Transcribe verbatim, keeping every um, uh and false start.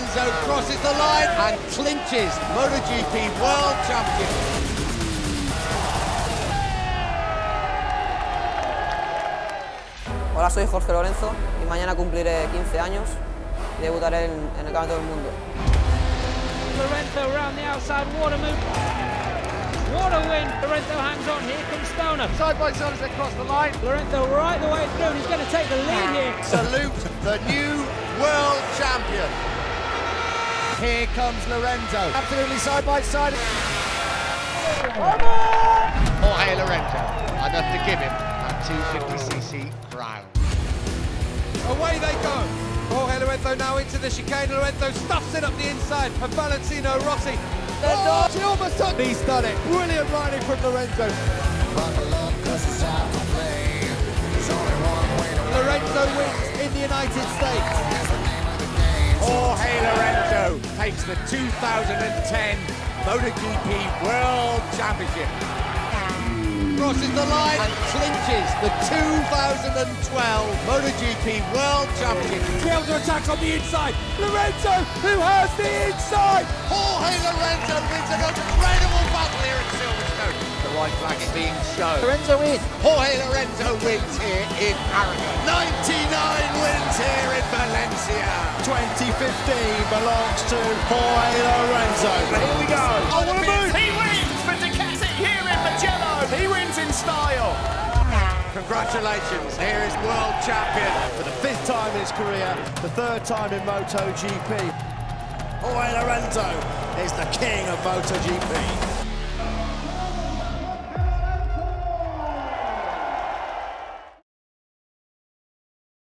Lorenzo crosses the line and clinches MotoGP World Champion. Hola, soy Jorge Lorenzo y mañana cumpliré quince años y debutaré en, en el Campeonato del Mundo. Lorenzo around the outside, what a move. What a win. Lorenzo hangs on, here comes Stoner. Side by side as they cross the line. Lorenzo right the way through, and he's going to take the lead here. Salute the new world champion. Here comes Lorenzo. Absolutely side by side. Jorge Lorenzo, enough to give him that two fifty c c crown. Away they go. Jorge Lorenzo now into the chicane. Lorenzo stuffs it up the inside of Valentino Rossi. Oh, she almost took. He's done it. Brilliant riding from Lorenzo. Lorenzo wins in the United States. Jorge Lorenzo takes the two thousand ten MotoGP World Championship. Crosses the line and clinches the two thousand twelve MotoGP World Championship. Trails to attack on the inside. Lorenzo, who has the inside. Jorge Lorenzo wins an incredible battle here at Silverstone. The white flag is being shown. Lorenzo wins. Jorge Lorenzo wins here in Aragon. ninety-nine wins here in Valencia. twenty fifteen belongs to Jorge Lorenzo. Here we go. Oh, what a move! He wins for Ducati here in Mugello. He wins in style. Congratulations, here is world champion. For the fifth time in his career, the third time in MotoGP. Jorge Lorenzo is the king of MotoGP.